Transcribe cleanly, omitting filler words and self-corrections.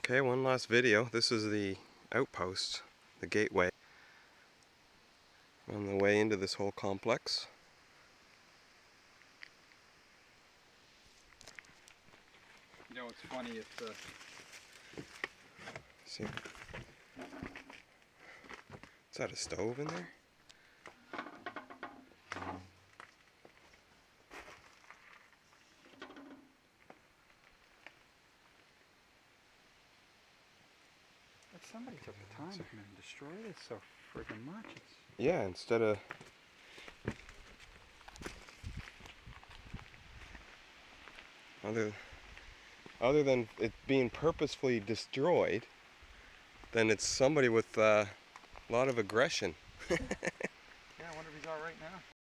Okay, one last video. This is the outpost, the gateway, on the way into this whole complex. You know, it's funny, See, is that a stove in there? like somebody took the time and destroyed it so friggin' much. Yeah, instead of... Other than it being purposefully destroyed, then it's somebody with a lot of aggression. Yeah, I wonder if he's alright now.